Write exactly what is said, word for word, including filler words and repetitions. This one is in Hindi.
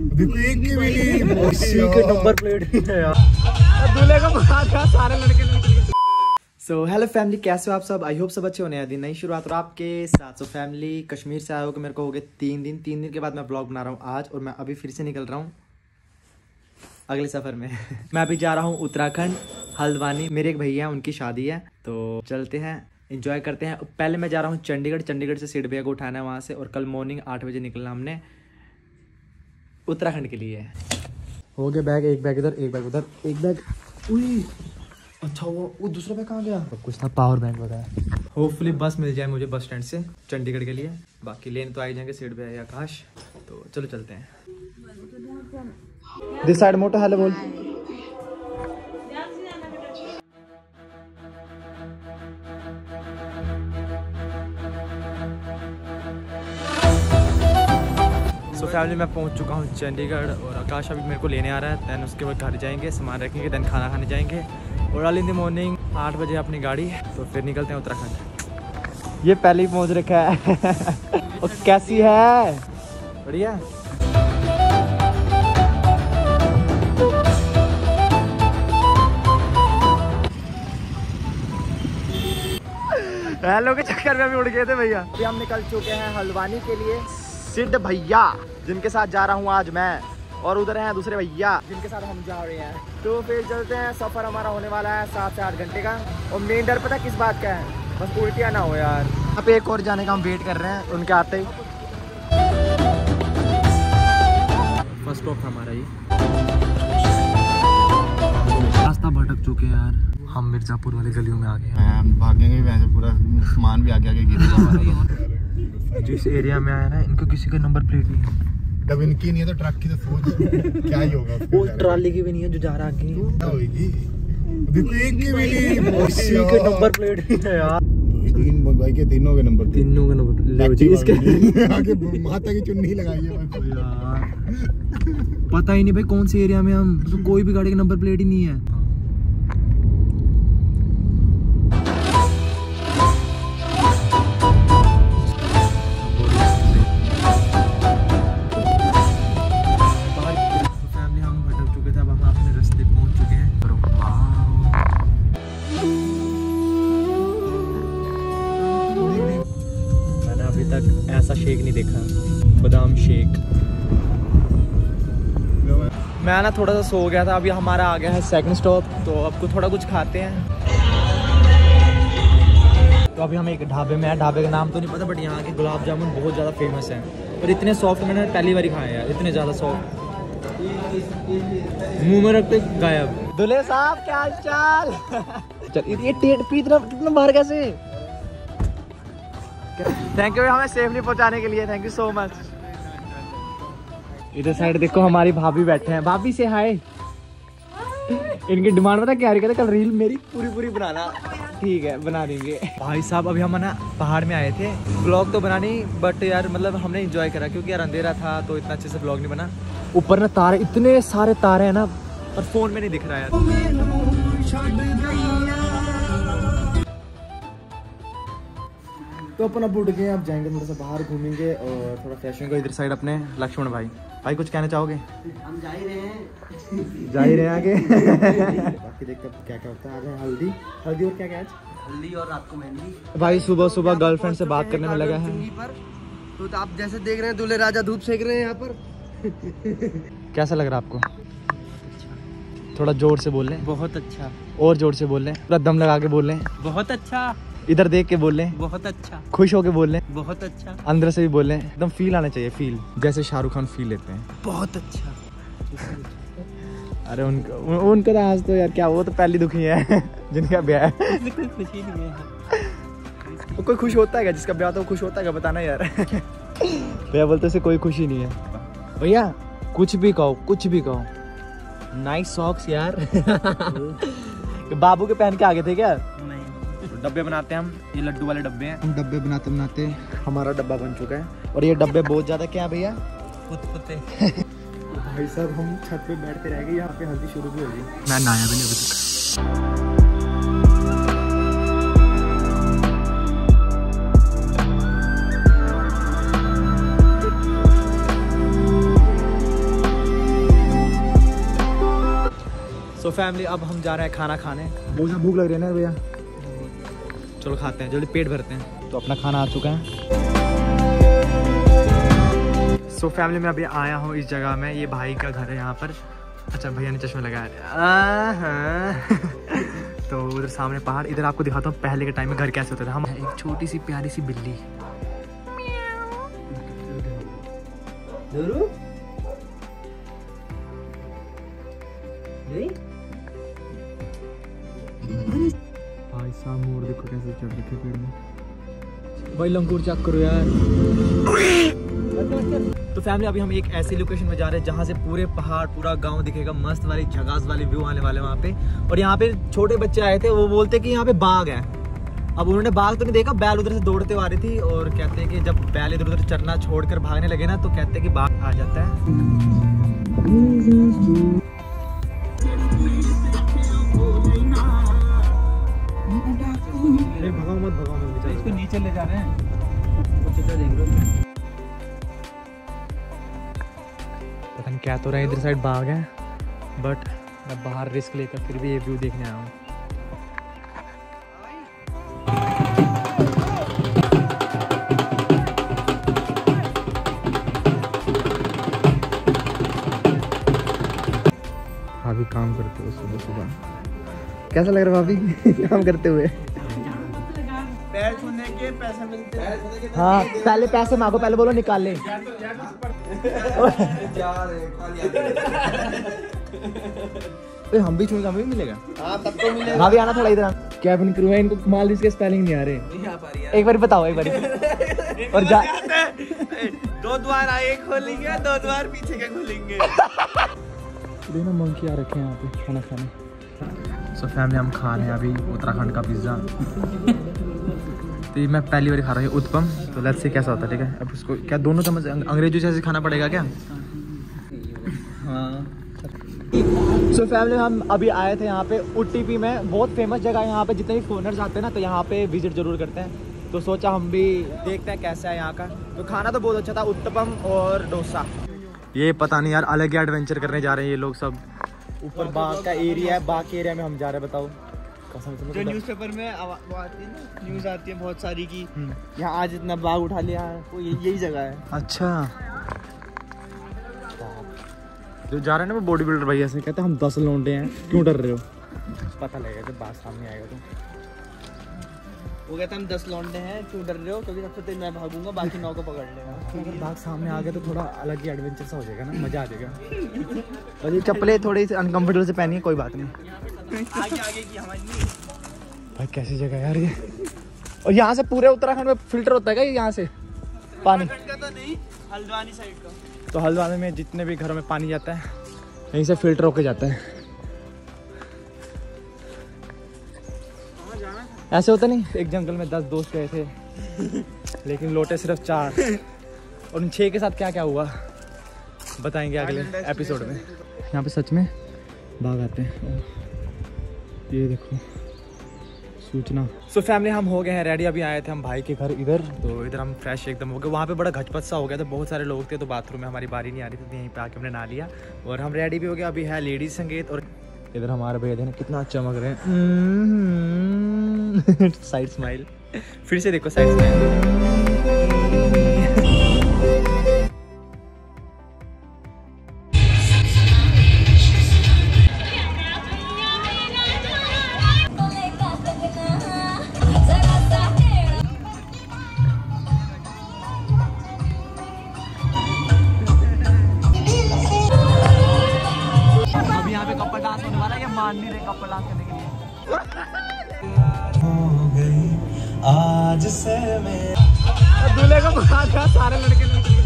देखो एक की भी के नंबर प्लेट है यार। दूल्हे का मुकाबला सारे लड़के। सो हेलो फैमिली, कैसे हो आप सब? आई होप सब अच्छे होने। नया दिन, नई शुरुआत और आपके साथ। सो फैमिली, कश्मीर से आए हो कि मेरे को हो गए तीन दिन तीन दिन के बाद मैं ब्लॉग बना रहा हूँ आज, और मैं अभी फिर से निकल रहा हूँ अगले सफ़र में। मैं अभी जा रहा हूँ उत्तराखंड, हल्द्वानी। मेरे एक भैया हैं, उनकी शादी है, तो चलते हैं, एंजॉय करते हैं। पहले मैं जा रहा हूँ चंडीगढ़। चंडीगढ़ से सीड भैया को उठाना है वहाँ से, और कल मॉर्निंग आठ बजे निकलना हमने उत्तराखंड के लिए। हो गया बैग, एक बैग इधर, एक बैग उधर, एक बैग। उई अच्छा, वो वो दूसरा बैग कहाँ गया? सब कुछ था, पावर बैंक वगैरह। होपफुली बस मिल जाए मुझे बस स्टैंड से चंडीगढ़ के लिए। बाकी लेन तो आ ही जाएंगे सीट पे या आकाश। तो चलो चलते हैं। दिस साइड मोटो हेलो बोल। सो फैमिली, मैं पहुंच चुका हूं चंडीगढ़, और आकाश अभी मेरे को लेने आ रहा है। दैन उसके बाद घर जाएंगे, सामान रखेंगे, दैन खाना खाने जाएंगे, और अर्ली इन द मॉर्निंग आठ बजे अपनी गाड़ी। तो फिर निकलते हैं उत्तराखंड। ये पहले ही पहुंच रखा है। और कैसी है? बढ़िया। हेलो के चक्कर में अभी उड़ गए थे भैया। अभी हम निकल चुके हैं हल्द्वानी के लिए। सिद्ध भैया जिनके साथ जा रहा हूँ आज मैं, और उधर हैं दूसरे भैया जिनके साथ हम जा रहे हैं। तो फिर चलते हैं। सफ़र हमारा होने वाला है सात से आठ घंटे का, और मेन डर पता किस बात का है? बस उल्टियाँ ना हो यार। यहाँ पे एक और जाने का हम वेट कर रहे हैं, उनके आते ही। फर्स्ट स्टॉप था हमारा ये। रास्ता भटक चुके हैं यार, हम मिर्जापुर वाली गलियों में आ गए हैं। भागेंगे वैसे, पूरा सामान भी आगे आगे गिर। जिस एरिया में आया ना, इनको किसी का नंबर प्लेट नहीं है। जब इनकी नहीं है तो ट्रक की तो सोच क्या ही होगा। वो ट्राली की भी नहीं है जो जा रहा आगे होगी। देखो एक की भी नहीं के नंबर प्लेट नहीं है यार। तीन भाई के तीनों के नंबर, तीनों का नंबर प्लेट इसके आगे माता की चुन्नी लगाई है यार। पता ही नहीं भाई कौन से एरिया में हम, तो कोई भी गाड़ी का नंबर प्लेट ही नहीं है। ऐसा शेक नहीं देखा, बादाम शेक। मैं ना थोड़ा सा सो गया था। अभी हमारा आ गया है सेकंड स्टॉप, तो अब कुछ थोड़ा कुछ खाते हैं। तो अभी हम एक ढाबे में हैं। ढाबे का नाम तो नहीं पता, बट यहाँ के गुलाब जामुन बहुत ज़्यादा फेमस हैं, और इतने सॉफ्ट मैंने पहली बार ही खाए हैं। इतने ज़्यादा सॉफ्ट, मुँह में रखते गायब। दूल्हे साहब क्या हाल चाल? चल ये टेट पी इतना कितना बाहर कैसे? थैंक यू हमें सेफली पहुंचाने के लिए, थैंक यू सो मच। इधर साइड देखो हमारी भाभी बैठे हैं। भाभी से हाय। इनकी डिमांड पता क्या है? कल रील मेरी पूरी पूरी बनाना। ठीक है, बना देंगे। भाई साहब, अभी हम ना पहाड़ में आए थे। ब्लॉग तो बना नहीं, बट यार मतलब हमने एंजॉय करा, क्योंकि यार अंधेरा था तो इतना अच्छे से ब्लॉग नहीं बना। ऊपर ना तारे, इतने सारे तारे हैं ना, पर फोन में नहीं दिख रहा है। तो अपन अब उठ गए, अब जाएंगे थोड़ा सा बाहर घूमेंगे और थोड़ा फ्रेश होंगे। इधर साइड अपने लक्ष्मण भाई। भाई कुछ कहना चाहोगे? हम जा ही रहे हैं जा ही रहे हैं आगे। बाकी देखते हैं क्या क्या होता है। आगे हल्दी हल्दी और क्या क्या है? हल्दी और रात को मेहंदी। भाई सुबह सुबह गर्लफ्रेंड से बात करने में लगा है। पर तो आप जैसे देख रहे हैं, दूल्हे राजा धूप सेक रहे हैं यहाँ पर। कैसा लग रहा है आपको? थोड़ा जोर से बोल लें। बहुत अच्छा। और जोर से बोल लें, पूरा दम लगा के बोल लें। बहुत अच्छा। इधर देख के बोल लें। बहुत अच्छा। खुश होके बोल लें। बहुत अच्छा। अंदर से भी बोल लें, एकदम फील आना चाहिए, फील जैसे शाहरुख खान फील लेते हैं। बहुत अच्छा। अरे उनका उनका तो आज तो यार क्या, वो तो पहली दुखी है जिनका ब्याह है। कोई खुशी नहीं है। कोई खुश होता है क्या? जिसका ब्याह तो खुश होता है क्या? बताना यार। भैया बोलते उसे कोई खुशी नहीं है। भैया कुछ भी कहो, कुछ भी कहो। नाइस सॉक्स यार। बाबू के पहन के आगे थे क्या? नहीं। डब्बे बनाते हैं हम, ये लड्डू वाले डब्बे हैं। हम डब्बे बनाते बनाते हमारा डब्बा बन चुका है, और ये डब्बे बहुत ज्यादा क्या है भैया? भाई साहब, हम छत पे बैठते रह गए, यहाँ पे हल्दी शुरू भी होगी। मैं नहाया भी नहीं अभी तक। सो फैमिली अब हम जा रहे हैं खाना खाने। बहुत ज़्यादा भूख लग रही है ना भैया, चलो खाते हैं, जल्दी पेट भरते हैं। तो अपना खाना आ चुका है। सो so, फैमिली में अभी आया हूँ इस जगह में, ये भाई का घर है यहाँ पर। अच्छा भैया ने चश्मे लगाए। तो उधर सामने पहाड़, इधर आपको दिखाता हूँ पहले के टाइम में घर कैसे होता था। हम एक छोटी सी प्यारी सी बिल्ली, भाई साहब मोर देखो कैसे चढ़ रखे पेड़ में। भाई लंगूर चेक करो यार। तो फैमिली अभी हम एक ऐसी लोकेशन में जा रहे हैं जहाँ से पूरे पहाड़, पूरा गांव दिखेगा, मस्त वाली झकास वाली व्यू आने वाले वहाँ पे। और यहाँ पे छोटे बच्चे आए थे, वो बोलते कि यहाँ पे बाघ है। अब उन्होंने बाघ तो नहीं देखा, बैल उधर से दौड़ते आ रही थी और कहते हैं कि जब बैल इधर उधर चरना छोड़कर भागने लगे ना तो कहते हैं कि बाघ आ जाता है। भगाओ मत, भगाओ मत, इसको नीचे ले जा रहे हैं। पता नहीं क्या तो रहा है, इधर साइड बाघ है, बट मैं बाहर रिस्क लेकर फिर भी ये व्यू देखने आया हूँ। भाभी काम करते हो सुबह सुबह, कैसा लग रहा है भाभी काम करते हुए? पैर छूने के पैसे मिलते हैं। हाँ पहले पैसे मांगो, पहले बोलो निकाल ले। हम भी छूने, हमें भी मिलेगा। हाँ सबको मिलेगा। भाभी आना थोड़ा इधर। कैबिन क्रू है, इनको कमाल इसके स्पेलिंग नहीं आ रहे। एक बार बताओ, एक बार और जा। दो द्वार आगे खोलेंगे, दो द्वार पीछे के खोलेंगे। देखना मंकी आ रखे हैं यहाँ पे खाना खाने। सो फैमिली हम खा रहे हैं अभी उत्तराखंड का पिज़्ज़ा। तो ये मैं पहली बार खा रहा हूँ उत्पम। तो लेट्स से कैसा होता है, ठीक है। अब उसको क्या दोनों चम्मच अंग्रेजी जैसे खाना पड़ेगा क्या? हाँ। सो फैमिली हम अभी आए थे यहाँ पे उटीपी में, बहुत फेमस जगह है यहाँ पे। जितने भी फोनर्स आते हैं ना तो यहाँ पे विजिट जरूर करते हैं। तो सोचा हम भी देखते हैं कैसा है यहाँ का। तो खाना तो बहुत अच्छा था, उत्तपम और डोसा। ये पता नहीं यार, अलग ही एडवेंचर करने जा रहे हैं ये लोग सब। ऊपर बाघ का एरिया है, बाघ के एरिया में हम जा रहे हैं। बताओ कसम से। जो न्यूज़पेपर में वो आती है ना, न्यूज़ आती है बहुत सारी की यहाँ आज इतना बाघ उठा लिया, वो यही जगह है। अच्छा, जो जा रहे हैं ना वो बॉडी बिल्डर भैया से कहते हैं हम दस लौंडे हैं, क्यों डर रहे हो? पता लगेगा जब बात सामने आएगा तो। वो कहता हम दस लौंडे हैं, क्यों डर रहे हो? क्योंकि सबसे तेज मैं भागूंगा, बाकी नौ को पकड़ लेगा। अगर बाघ सामने आ गया तो थोड़ा अलग ही एडवेंचर सा हो जाएगा ना, मजा आ जाएगा। और ये चप्पलें थोड़ी सी अनकंफर्टेबल से पहनी है, कोई बात नहीं। आगे आगे की हमारी भाई कैसी जगह है यार ये। और यहाँ से पूरे उत्तराखंड में फिल्टर होता है क्या यहाँ से पानी? का तो नहीं, हल्द्वानी साइड का। तो हल्द्वानी में जितने भी घरों में पानी जाता है यहीं से फिल्टर होके जाता है। ऐसे होता नहीं, एक जंगल में दस दोस्त गए थे लेकिन लौटे सिर्फ चार। और उन छः के साथ क्या क्या हुआ बताएंगे अगले एपिसोड में। यहाँ पे सच में बाघ आते हैं, ये देखो सूचना। सो फैमिली हम हो गए हैं रेडी, अभी आए थे हम भाई के घर इधर। तो इधर हम फ्रेश एकदम हो गए। वहाँ पे बड़ा घचपच सा हो गया था, बहुत सारे लोग थे तो बाथरूम में हमारी बारी नहीं आ रही थी, तो यहीं पे आके हमने नहा लिया और हम रेडी भी हो गए। अभी है लेडीज संगीत और इधर हमारे भैया देना कितना चमक रहे हैं। साइड स्माइल, फिर से देखो साइड स्माइल। कपल डांस होने वाला है, या मान नहीं रहे कपल डांस करने के लिए। आज से मैं दूल्हे को बुला दिया, सारे लड़के